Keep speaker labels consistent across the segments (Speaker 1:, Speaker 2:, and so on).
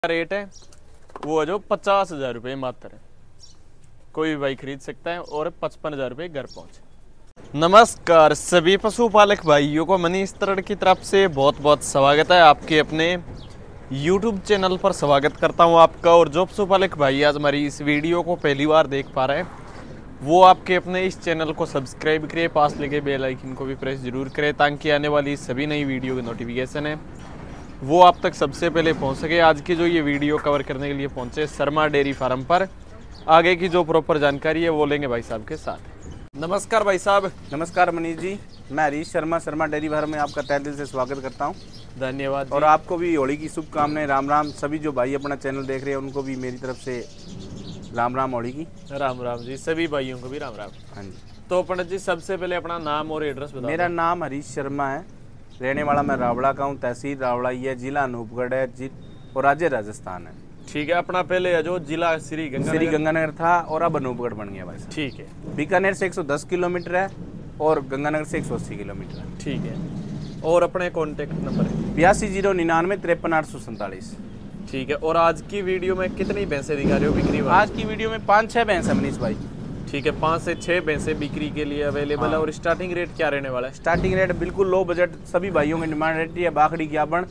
Speaker 1: Rate है वो है जो 50,000 रुपये मात्र है। कोई भी भाई खरीद सकता है और 55,000 रुपये घर पहुंचे। नमस्कार सभी पशुपालक भाइयों को मनीष तरड़ की तरफ से बहुत बहुत स्वागत है। आपके अपने YouTube चैनल पर स्वागत करता हूं आपका। और जो पशुपालक भाई आज हमारी इस वीडियो को पहली बार देख पा रहे हैं वो आपके अपने इस चैनल को सब्सक्राइब करें, पास लगे बेल आइकन को भी प्रेस जरूर करें ताकि आने वाली सभी नई वीडियो की नोटिफिकेशन है वो आप तक सबसे पहले पहुंच सके। आज की जो ये वीडियो कवर करने के लिए पहुंचे शर्मा डेयरी फार्म पर, आगे की जो प्रॉपर जानकारी है वो लेंगे भाई साहब के साथ। नमस्कार भाई साहब।
Speaker 2: नमस्कार मनीष जी, मैं हरीश शर्मा डेयरी फार्म में आपका तहे दिल से स्वागत करता हूं।
Speaker 1: धन्यवाद।
Speaker 2: और आपको भी होली की शुभकामनाएं। राम राम। सभी जो भाई अपना चैनल देख रहे हैं उनको भी मेरी तरफ से राम राम होली की।
Speaker 1: राम राम जी, सभी भाइयों को भी राम राम।
Speaker 2: हाँ जी।
Speaker 1: तो पंडित जी सबसे पहले अपना नाम और एड्रेस बताओ।
Speaker 2: मेरा नाम हरीश शर्मा है, रहने वाला मैं रावड़ा का हूँ, तहसील रावड़ा ही है, जिला अनूपगढ़ है और राज्य राजस्थान है।
Speaker 1: ठीक है। अपना पहले है जो जिला श्री
Speaker 2: गंगानगर था और अब अनूपगढ़ बन गया भाई।
Speaker 1: ठीक है।
Speaker 2: बीकानेर से 110 किलोमीटर है और गंगानगर से 180 किलोमीटर है।
Speaker 1: ठीक है। और अपने कॉन्टेक्ट नंबर है
Speaker 2: 820999 53
Speaker 1: ठीक है। और आज की वीडियो में कितनी भैंसें दिखा रहे हो बिक्री?
Speaker 2: आज की वीडियो में 5-6 भैंस है मनीष भाई।
Speaker 1: ठीक है। 5 से 6 भैंसें बिक्री के लिए अवेलेबल है। और स्टार्टिंग रेट क्या रहने वाला है?
Speaker 2: स्टार्टिंग रेट बिल्कुल लो बजट, सभी भाइयों की डिमांड रहती है। बाखड़ी ज्ञापन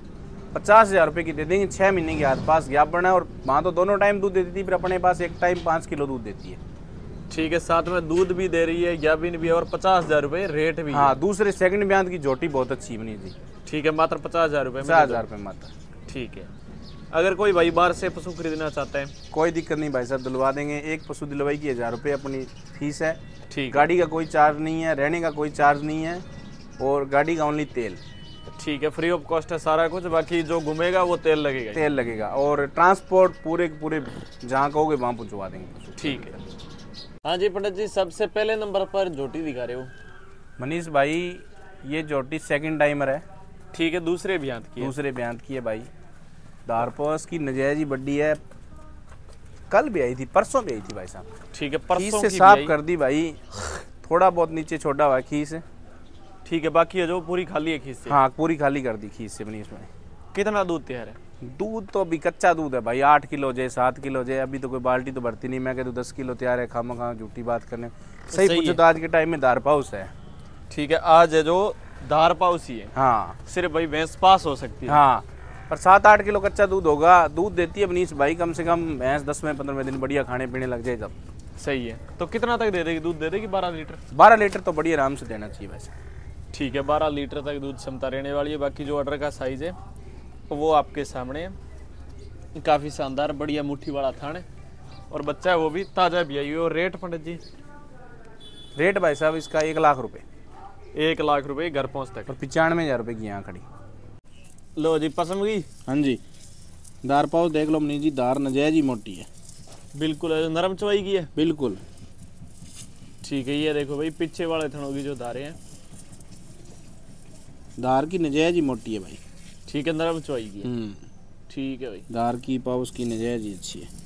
Speaker 2: 50,000 रुपये की दे देंगे, 6 महीने के आसपास ज्ञापन है। और माँ तो दोनों टाइम दूध देती थी, फिर अपने पास एक टाइम 5 किलो दूध देती है।
Speaker 1: ठीक है। साथ में दूध भी दे रही है, ज्ञापन भी है और 50,000 रुपये रेट भी।
Speaker 2: हाँ, दूसरे सेकंड ब्याज की जोटी बहुत अच्छी है मनीष जी।
Speaker 1: ठीक है। मात्र 50,000 रुपये।
Speaker 2: 50,000 रुपये मात्र।
Speaker 1: ठीक है। अगर कोई भाई बाहर से पशु खरीदना चाहता है?
Speaker 2: कोई दिक्कत नहीं भाई साहब, दिलवा देंगे। एक पशु दिलवाई की 1,000 रुपये अपनी फीस है।
Speaker 1: ठीक।
Speaker 2: गाड़ी का कोई चार्ज नहीं है, रहने का कोई चार्ज नहीं है और गाड़ी का ओनली तेल।
Speaker 1: ठीक है। फ्री ऑफ कॉस्ट है सारा कुछ, बाकी जो घूमेगा वो तेल लगेगा।
Speaker 2: तेल लगेगा और ट्रांसपोर्ट पूरे जहाँ कहोगे वहाँ पहुँचवा देंगे।
Speaker 1: ठीक है। हाँ जी पंडित जी, सबसे पहले नंबर पर जोटी दिखा रहे हो
Speaker 2: मनीष भाई, ये जोटी सेकंड टाइमर है।
Speaker 1: ठीक है। दूसरे ब्यांत की है? दूसरे
Speaker 2: ब्यांत की है भाई। दारपोस की नजायज ही बड्डी है। कल भी आई थी, परसों भी आई थी भाई साहब।
Speaker 1: ठीक है। परसों
Speaker 2: से साफ कर दी भाई, थोड़ा बहुत नीचे छोड़ा हुआ खीस है।
Speaker 1: ठीक है। बाकी है जो पूरी खाली है खीस से?
Speaker 2: हाँ, पूरी खाली कर दी खीस से बनी। इसमें
Speaker 1: कितना दूध तैयार है?
Speaker 2: दूध तो अभी कच्चा दूध है भाई, 8 किलो जे 7 किलो जे। अभी तो कोई बाल्टी तो भरती नहीं। मैं कहता 10 किलो तैयार है। खामा झूठी बात करने सही पूछो तो आज के टाइम में दार पाउस है।
Speaker 1: ठीक है। आज है जो दार पाउस ही है।
Speaker 2: हाँ,
Speaker 1: सिर्फ भाई भैंस पास हो सकती है।
Speaker 2: हाँ, पर 7-8 किलो कच्चा दूध होगा। दूध देती है मनीष भाई कम से कम भैंस 10-15 दिन बढ़िया खाने पीने लग जाए जब।
Speaker 1: सही है। तो कितना तक दे देगी? दूध दे देगी 12 लीटर?
Speaker 2: 12 लीटर तो बढ़िया आराम से देना चाहिए वैसे।
Speaker 1: ठीक है। 12 लीटर तक दूध क्षमता रहने वाली है। बाकी जो ऑर्डर का साइज है वो आपके सामने है। काफ़ी शानदार बढ़िया मुट्ठी वाला थान है और बच्चा है वो भी ताज़ा भी आई। और रेट पंडित जी?
Speaker 2: रेट भाई साहब इसका 1 लाख रुपये।
Speaker 1: 1 लाख रुपये घर पहुँच तक।
Speaker 2: और 95,000 रुपये की यहाँ खड़ी।
Speaker 1: लो जी, पसंद गई?
Speaker 2: हाँ जी। दार पाउस देख लो मनीष जी, दार नजायज ही मोटी है।
Speaker 1: बिल्कुल है। नरम चवाई की है?
Speaker 2: बिल्कुल।
Speaker 1: ठीक है। ये देखो भाई पीछे वाले थनों की जो धारे हैं,
Speaker 2: दार की नजायज ही मोटी है भाई।
Speaker 1: ठीक है। नरम चवाई की है। ठीक है भाई।
Speaker 2: दार की पाउस की नजायज ही अच्छी है।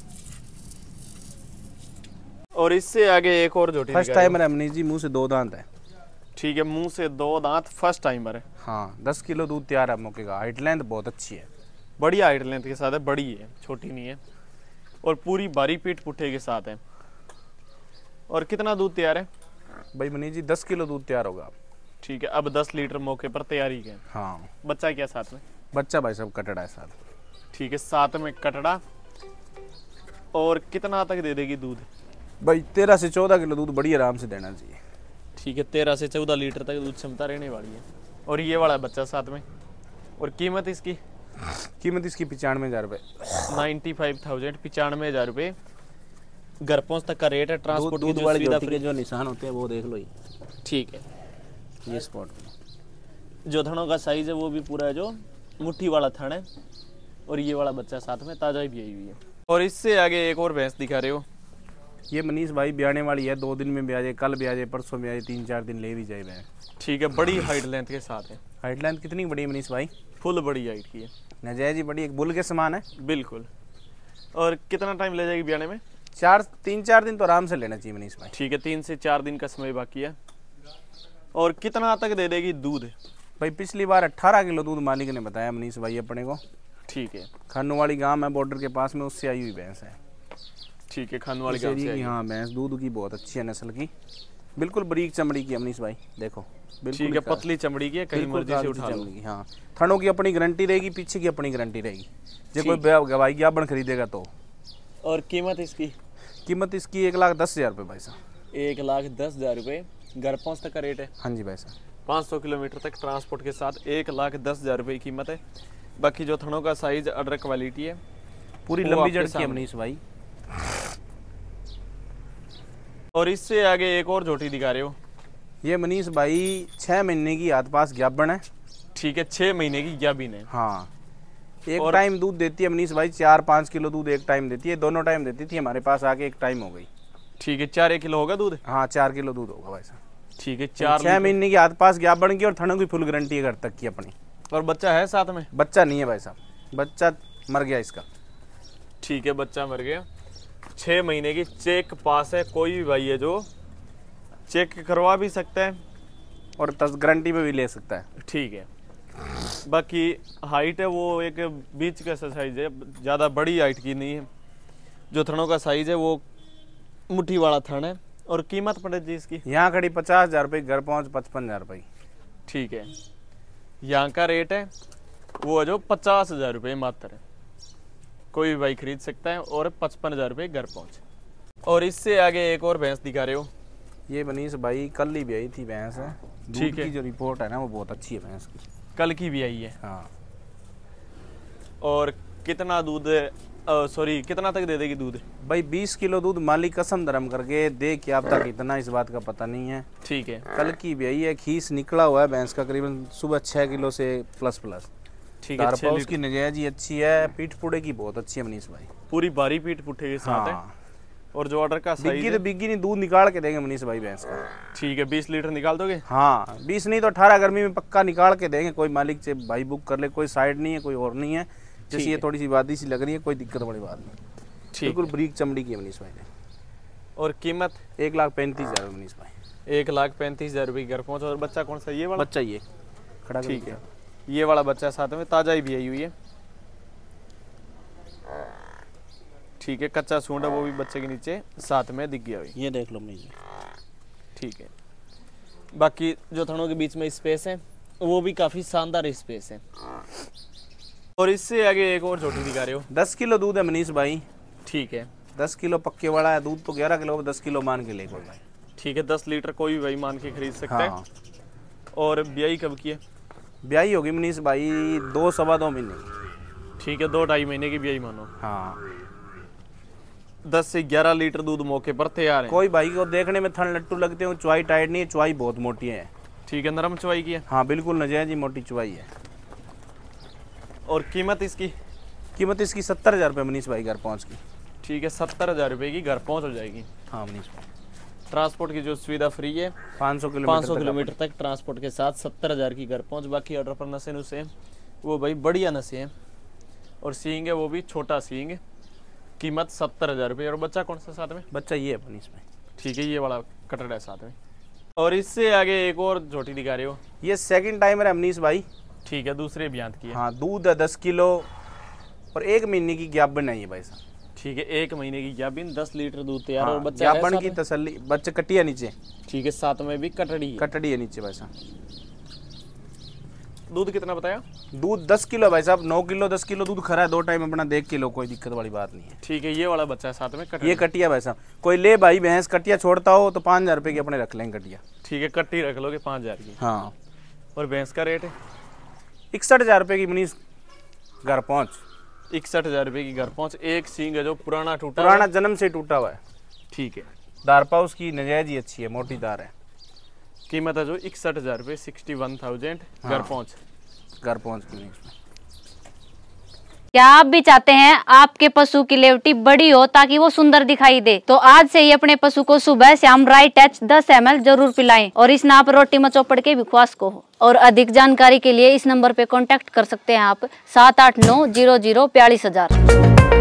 Speaker 1: और इससे आगे एक और जोटी
Speaker 2: फर्स्ट टाइमर है मनीष जी, मुंह से 2 दांत है।
Speaker 1: ठीक है। मुंह से 2 दांत, फर्स्ट टाइमर है।
Speaker 2: हाँ, 10 किलो दूध तैयार है मौके का। हाइट लेंथ बहुत अच्छी है।
Speaker 1: बढ़िया हाइट लेंथ के साथ है, बड़ी है, छोटी नहीं है। और पूरी भारी पीठ पुट्ठे के साथ है। और कितना दूध तैयार है
Speaker 2: भाई मनीष जी? 10 किलो दूध तैयार होगा।
Speaker 1: ठीक है। अब 10 लीटर मौके पर तैयारी है।
Speaker 2: हाँ।
Speaker 1: बच्चा क्या साथ में?
Speaker 2: बच्चा भाई साहब कटड़ा है साथ।
Speaker 1: ठीक है। साथ में कटड़ा। और कितना तक दे देगी दूध?
Speaker 2: भाई 13 से 14 किलो दूध बढ़िया आराम से देना चाहिए।
Speaker 1: ठीक है। 13 से 14 लीटर तक दूध क्षमता रहने वाली है। और ये वाला बच्चा साथ में। और कीमत इसकी?
Speaker 2: कीमत इसकी 95,000 रुपये।
Speaker 1: 95,000, 95,000 रुपये घर पहुँच तक का रेट है। ट्रांसपोर्ट
Speaker 2: दूध वाली जोटी के जो निशान होते हैं वो देख लो।
Speaker 1: ठीक है।
Speaker 2: ये स्पॉट
Speaker 1: जो थनों का साइज है वो भी पूरा है, जो मुट्ठी वाला थन है। और ये वाला बच्चा साथ में ताज़ा भी आई हुई है। और इससे आगे एक और भैंस दिखा रहे हो?
Speaker 2: ये मनीष भाई ब्याने वाली है। 2 दिन में ब्याह जाए, कल ब्याह जाए, परसों ब्याह जाए, 3-4 दिन ले भी जाए भैंस।
Speaker 1: ठीक है। बड़ी हाइट लेंथ के साथ है।
Speaker 2: हाइट लेंथ कितनी बड़ी है मनीष भाई?
Speaker 1: फुल बड़ी हाइट की है।
Speaker 2: नजायज ही बड़ी, एक बुल के समान है।
Speaker 1: बिल्कुल। और कितना टाइम ले जाएगी ब्याने में?
Speaker 2: 3-4 दिन तो आराम से लेना चाहिए मनीष भाई।
Speaker 1: ठीक है। 3 से 4 दिन का समय बाकी है। और कितना तक दे देगी दूध?
Speaker 2: भाई पिछली बार 18 किलो दूध मालिक ने बताया मनीष भाई अपने को।
Speaker 1: ठीक है।
Speaker 2: खानोवाली गांव है बॉर्डर के पास में, उससे आई हुई भैंस है।
Speaker 1: ठीक है, खानोवाली गांव से आई है।
Speaker 2: हाँ भैंस दूध की बहुत अच्छी है नस्ल की, बिल्कुल बारीक चमड़ी की अमनीश भाई, देखो
Speaker 1: ठीक है, पतली चमड़ी की है, कहीं मर्जी से उठा लो।
Speaker 2: हाँ, थनों की अपनी गारंटी रहेगी, पीछे की अपनी गारंटी रहेगी, जो कोई गवाई ज्ञापन खरीदेगा तो।
Speaker 1: और कीमत इसकी?
Speaker 2: कीमत इसकी 1,10,000 रुपये भाई साहब।
Speaker 1: 1,10,000 रुपये घर पहुँच तक का रेट है?
Speaker 2: हाँ जी भाई साहब।
Speaker 1: 500 किलोमीटर तक ट्रांसपोर्ट के साथ 1,10,000 रुपये की कीमत है। बाकी जो थनों का साइज अडर क्वालिटी है,
Speaker 2: पूरी लंबी जड़ की अमनीश भाई।
Speaker 1: और इससे आगे एक और झोटी दिखा रहे हो?
Speaker 2: ये मनीष भाई 6 महीने की आस पास ज्ञापन है।
Speaker 1: ठीक है, 6 महीने की ज्ञापन है।
Speaker 2: हाँ, एक टाइम दूध देती है मनीष भाई, 4-5 किलो दूध एक टाइम देती है। दोनों टाइम देती थी, हमारे पास आके एक टाइम हो गई।
Speaker 1: ठीक है, 4 किलो होगा दूध?
Speaker 2: हाँ, 4 किलो दूध होगा भाई साहब।
Speaker 1: ठीक है, 6
Speaker 2: महीने की आस पास ज्ञापन की, और थनों की फुल गारंटी है घर तक की अपनी।
Speaker 1: और बच्चा है साथ में?
Speaker 2: बच्चा नहीं है भाई साहब, बच्चा मर गया इसका।
Speaker 1: ठीक है, बच्चा मर गया। 6 महीने की चेक पास है, कोई भी भाई है जो चेक करवा भी सकता है
Speaker 2: और गारंटी पे भी ले सकता है।
Speaker 1: ठीक है। बाकी हाइट है वो एक बीच का साइज है, ज़्यादा बड़ी हाइट की नहीं है। जो थनों का साइज है वो मुट्ठी वाला थन है। और कीमत पड़े जी इसकी?
Speaker 2: यहाँ खड़ी 50,000 रुपये, घर पहुँच 55,000 रुपये।
Speaker 1: ठीक है, यहाँ का रेट है वो है जो 50,000 रुपये मात्र है, कोई भी भाई खरीद सकता है। और 55,000 रुपये घर पहुँच। और इससे आगे एक और भैंस दिखा रहे हो?
Speaker 2: ये मनीष भाई कल ही भी आई थी भैंस है।
Speaker 1: ठीक है,
Speaker 2: की जो रिपोर्ट है ना वो बहुत अच्छी है भैंस की।
Speaker 1: कल की भी आई है?
Speaker 2: हाँ।
Speaker 1: और कितना दूध, सॉरी कितना तक दे देगी दूध?
Speaker 2: भाई 20 किलो दूध मालिक कसम धर्म करके दे, क्या अब तक इतना इस बात का पता नहीं है।
Speaker 1: ठीक है,
Speaker 2: कल की भी आई है, खीस निकला हुआ है भैंस का करीबन सुबह 6 किलो से प्लस।
Speaker 1: ठीक है, 6
Speaker 2: उसकी नजायज ही अच्छी है, पीठ पुड़े की बहुत अच्छी है मनीष भाई,
Speaker 1: पूरी भारी पीठ पुट्ठे के साथ है। और जो ऑर्डर का साइज है,
Speaker 2: बिग्गी नहीं दूध निकाल के देंगे मनीष भाई भैंस का।
Speaker 1: ठीक है, 20 लीटर निकाल दोगे?
Speaker 2: हाँ, 20 नहीं तो 18 गर्मी में पक्का निकाल के देंगे। कोई मालिक से भाई बुक कर ले, कोई साइड नहीं है, कोई और नहीं है। जैसे ये थोड़ी सी वादी सी लग रही है, कोई दिक्कत बड़ी बात नहीं। बिल्कुल ब्रीक चमड़ी की है मनीष भाई।
Speaker 1: और कीमत?
Speaker 2: 1,35,000 मनीष भाई।
Speaker 1: 1,35,000 रुपये घर पहुँच। और बच्चा कौन सा? ये वाला
Speaker 2: बच्चा, ये खड़ा।
Speaker 1: ठीक है, ये वाला बच्चा साथ में ताजा ही भी आई हुई है। ठीक है, कच्चा सूंड है वो भी बच्चे के नीचे साथ में दिख गया हुई।
Speaker 2: ये देख लो मनीष।
Speaker 1: ठीक है, बाकी जो थनों के बीच में स्पेस है वो भी काफी शानदार स्पेस है। और इससे आगे एक और झोटी दिखा रहे हो?
Speaker 2: 10 किलो दूध है मनीष भाई।
Speaker 1: ठीक है,
Speaker 2: 10 किलो पक्के वाला है दूध, तो 11 किलो 10 किलो मान के ले भाई।
Speaker 1: ठीक है, 10 लीटर कोई भी भाई मान के खरीद सकता है। और ब्याई कब की है?
Speaker 2: ब्याई होगी मनीष भाई 2-2.25 महीने।
Speaker 1: ठीक है, 2-2.5 महीने की ब्याई मानो।
Speaker 2: हाँ,
Speaker 1: 10 से 11 लीटर दूध मौके पर तैयार है।
Speaker 2: कोई भाई को देखने में थन लट्टू लगते हैं, चुवाई टाइट नहीं है, चुवाई बहुत मोटी है।
Speaker 1: ठीक है, नरम चुवाई की है?
Speaker 2: हाँ बिल्कुल नजायज ही मोटी चुवाई है।
Speaker 1: और कीमत इसकी?
Speaker 2: कीमत इसकी 70,000 रुपये मनीष भाई घर पहुँच की।
Speaker 1: ठीक है, 70,000 रुपये की घर पहुँच हो जाएगी।
Speaker 2: हाँ मनीष भाई,
Speaker 1: ट्रांसपोर्ट की जो सुविधा फ्री है,
Speaker 2: 500
Speaker 1: किलोमीटर तक ट्रांसपोर्ट के साथ 70,000 की घर पहुँच। बाकी ऑर्डर पर नशे नुसे वो भाई बढ़िया नशे हैं। और सींग है वो भी छोटा सींग, कीमत 70,000 रुपये। और बच्चा कौन सा साथ में?
Speaker 2: बच्चा ये है मनीष भाई।
Speaker 1: ठीक है, ये वाला कटड़ है साथ में। और इससे आगे एक और झोटी दिखा रहे हो?
Speaker 2: ये सेकंड टाइमर है मनीष भाई।
Speaker 1: ठीक है, दूसरे ब्यांत की है।
Speaker 2: हाँ, दूध है 10 किलो और 1 महीने की ज्ञापन है ये भाई साहब।
Speaker 1: ठीक है, 1 महीने की ज्ञापन, 10 लीटर दूध तैयार। और बच्चा
Speaker 2: ज्ञापन की तसल्ली, बच्चा कटिया नीचे।
Speaker 1: ठीक है, साथ में भी कटड़ी
Speaker 2: है नीचे भाई साहब।
Speaker 1: दूध कितना बताया?
Speaker 2: दूध 10 किलो भाई साहब, 9 किलो 10 किलो दूध खरा है, 2 टाइम अपना देख के लो, कोई दिक्कत वाली बात नहीं है।
Speaker 1: ठीक है, ये वाला बच्चा है साथ में कटिया।
Speaker 2: ये कटिया भाई साहब, कोई ले भाई भैंस कटिया छोड़ता हो तो 5,000 रुपये की अपने रख लेंगे कटिया।
Speaker 1: ठीक है, कट्टी रख लोगे 5,000 की।
Speaker 2: हाँ।
Speaker 1: और भैंस का रेट है?
Speaker 2: 61,000 रुपये की मनीष घर पहुँच।
Speaker 1: 61,000 रुपये की घर पहुँच। एक सींग है जो
Speaker 2: पुराना जन्म से टूटा हुआ है।
Speaker 1: ठीक है,
Speaker 2: दारपा उसकी नजायज ही अच्छी है, मोटी दार है।
Speaker 1: कीमत है जो 61,000 रुपये, 61,000 घर पहुँच।
Speaker 2: घर पहुँच की मनीष।
Speaker 3: क्या आप भी चाहते हैं आपके पशु की लेवटी बड़ी हो ताकि वो सुंदर दिखाई दे? तो आज से ही अपने पशु को सुबह शाम राइट टच 10 ml जरूर पिलाएं और इस नाप रोटी में चौपड़ के भी ख्वास को हो। और अधिक जानकारी के लिए इस नंबर पे कांटेक्ट कर सकते हैं आप 78900 42,000।